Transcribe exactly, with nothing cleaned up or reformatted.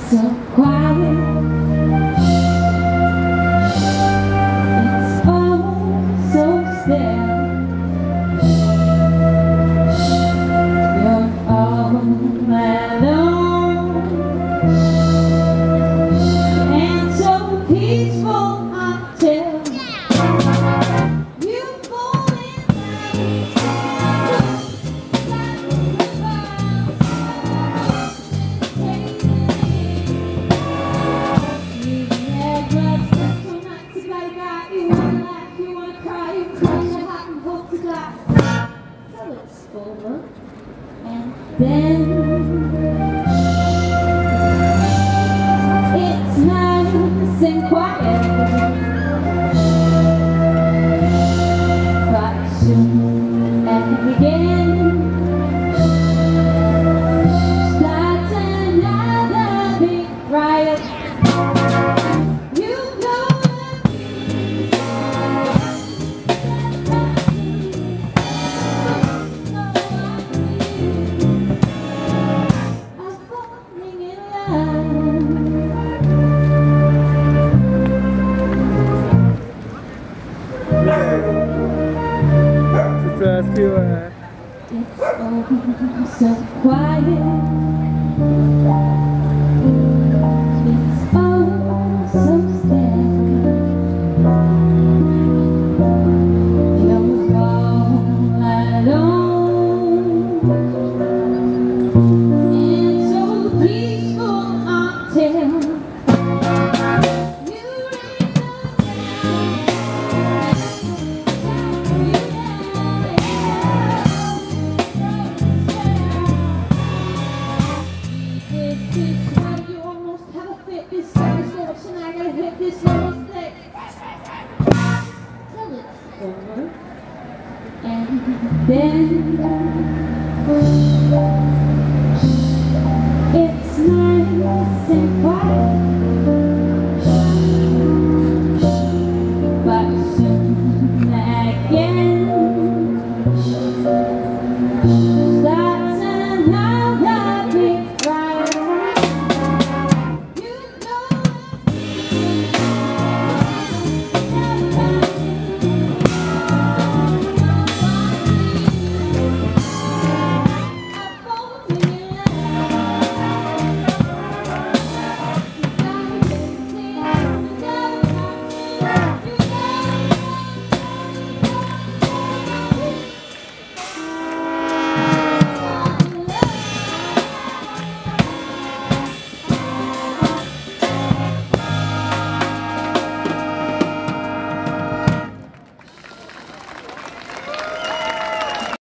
so quiet. It's all so still. You're all alone and so peaceful until you fall in over, and then it's nice and quiet, but soon at the beginning starts another big riot. You know to ask you, uh... it's all so quiet. It's all so still. You're all alone and so peaceful until this little stick till it's over, and then